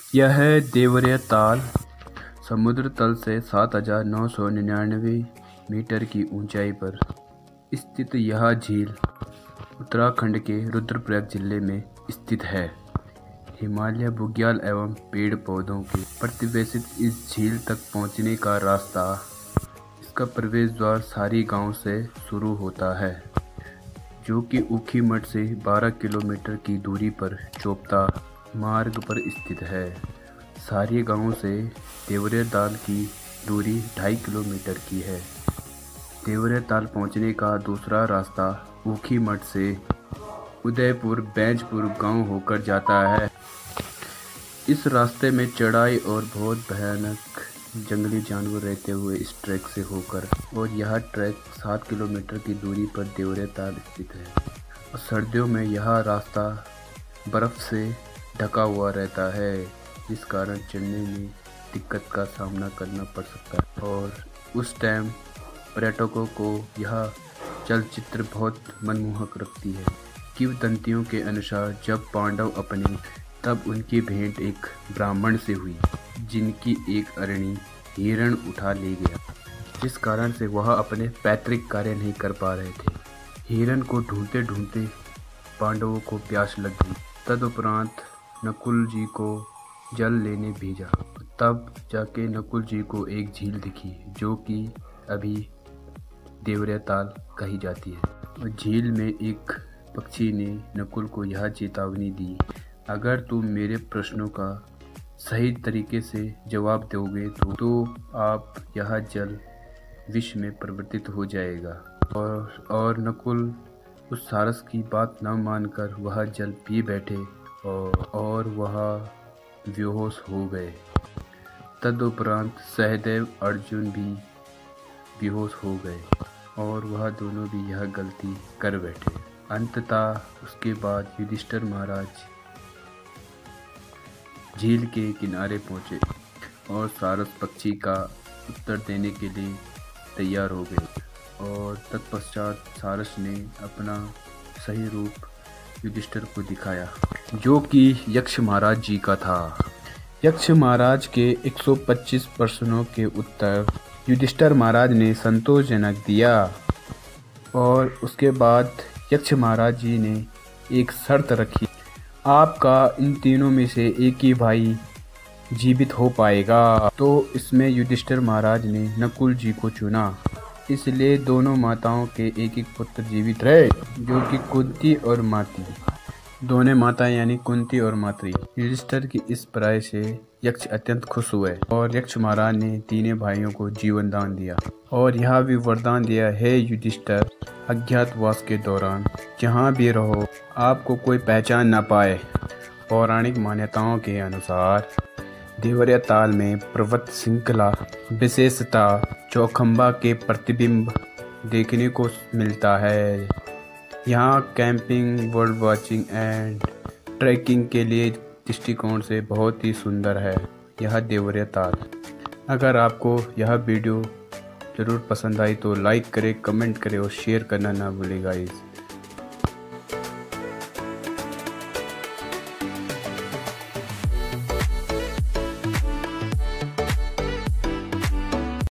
यह है देवरिया ताल। समुद्र तल से 7,999 मीटर की ऊंचाई पर स्थित यह झील उत्तराखंड के रुद्रप्रयाग जिले में स्थित है। हिमालय बुग्याल एवं पेड़ पौधों के प्रतिवेशित इस झील तक पहुंचने का रास्ता, इसका प्रवेश द्वार सारी गांव से शुरू होता है, जो कि ऊखीमठ से 12 किलोमीटर की दूरी पर चोपता मार्ग पर स्थित है। सारी गांव से देवरिया ताल की दूरी 2.5 किलोमीटर की है। देवरिया ताल पहुंचने का दूसरा रास्ता ऊखीमठ से उदयपुर बैंजपुर गांव होकर जाता है। इस रास्ते में चढ़ाई और बहुत भयानक जंगली जानवर रहते हुए इस ट्रैक से होकर, और यह ट्रैक 7 किलोमीटर की दूरी पर देवरिया ताल स्थित है। और सर्दियों में यह रास्ता बर्फ़ से ढका हुआ रहता है, जिस कारण चढ़ने में दिक्कत का सामना करना पड़ सकता है। और उस टाइम पर्यटकों को यह चलचित्र बहुत मनमोहक रखती है। किंवदंतियों के अनुसार जब पांडव अपने, तब उनकी भेंट एक ब्राह्मण से हुई, जिनकी एक अरणी हिरण उठा ले गया, जिस कारण से वह अपने पैतृक कार्य नहीं कर पा रहे थे। हिरण को ढूंढते ढूंढते पांडवों को प्यास लग गई। तदुपरांत नकुल जी को जल लेने भेजा। तब जाके नकुल जी को एक झील दिखी, जो कि अभी देवरिया ताल कही जाती है। और झील में एक पक्षी ने नकुल को यह चेतावनी दी, अगर तुम मेरे प्रश्नों का सही तरीके से जवाब दोगे तो आप यह जल विष में परिवर्तित हो जाएगा। और नकुल उस सारस की बात न मानकर वह जल पी बैठे और वह बेहोश हो गए। तदुपरांत सहदेव अर्जुन भी बेहोश हो गए और वह दोनों भी यह गलती कर बैठे। अंततः उसके बाद युधिष्ठिर महाराज झील के किनारे पहुंचे और सारस पक्षी का उत्तर देने के लिए तैयार हो गए। और तत्पश्चात सारस ने अपना सही रूप युधिष्ठिर को दिखाया, जो कि यक्ष महाराज जी का था। यक्ष महाराज के 125 प्रश्नों के उत्तर युधिष्ठिर महाराज ने संतोषजनक दिया। और उसके बाद यक्ष महाराज जी ने एक शर्त रखी, आपका इन तीनों में से एक ही भाई जीवित हो पाएगा। तो इसमें युधिष्ठिर महाराज ने नकुल जी को चुना, इसलिए दोनों माताओं के एक एक पुत्र जीवित रहे, जो कि कुंती और माती। दोनों माताएं यानी कुंती और मातरी। युधिष्ठिर की इस पराय से यक्ष अत्यंत खुश हुए और यक्ष महाराज ने तीनों भाइयों को जीवन दान दिया। और यह भी वरदान दिया, हे युधिष्ठिर, अज्ञातवास के दौरान जहाँ भी रहो आपको कोई पहचान न पाए। पौराणिक मान्यताओं के अनुसार देवरिया ताल में पर्वत श्रृंखला विशेषता चौखंबा के प्रतिबिंब देखने को मिलता है। यहाँ camping, bird watching and trekking के लिए दृष्टिकोण से बहुत ही सुंदर है यह देवरिया ताल। अगर आपको यह वीडियो ज़रूर पसंद आई तो लाइक करें, कमेंट करें और शेयर करना ना भूलें गाइस।